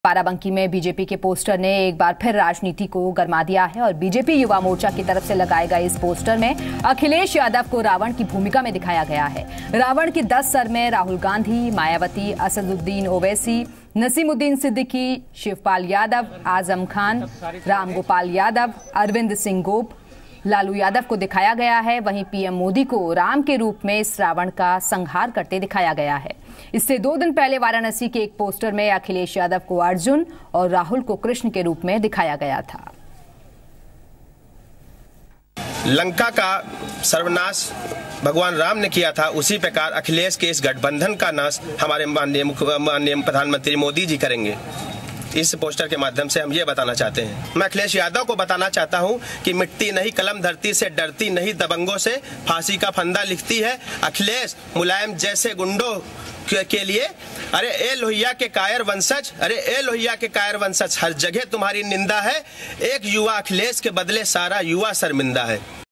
बाराबंकी में बीजेपी के पोस्टर ने एक बार फिर राजनीति को गरमा दिया है और बीजेपी युवा मोर्चा की तरफ से लगाए गए इस पोस्टर में अखिलेश यादव को रावण की भूमिका में दिखाया गया है। रावण के 10 सर में राहुल गांधी, मायावती, असदुद्दीन ओवैसी, नसीमुद्दीन सिद्दीकी, शिवपाल यादव, आजम खान, रामगोपाल यादव, अरविंद सिंह गोप, लालू यादव को दिखाया गया है। वहीं पीएम मोदी को राम के रूप में इस रावण का संहार करते दिखाया गया है। इससे 2 दिन पहले वाराणसी के एक पोस्टर में अखिलेश यादव को अर्जुन और राहुल को कृष्ण के रूप में दिखाया गया था। लंका का सर्वनाश भगवान राम ने किया था, उसी प्रकार अखिलेश के इस गठबंधन का नाश हमारे माननीय प्रधानमंत्री मोदी जी करेंगे। इस पोस्टर के माध्यम से हम ये बताना चाहते हैं। मैं अखिलेश यादव को बताना चाहता हूं कि मिट्टी नहीं कलम धरती से डरती नहीं, दबंगों से फांसी का फंदा लिखती है। अखिलेश मुलायम जैसे गुंडों के लिए अरे ए लोहिया के कायर वंशज, अरे ए लोहिया के कायर वंशज, हर जगह तुम्हारी निंदा है। एक युवा अखिलेश के बदले सारा युवा शर्मिंदा है।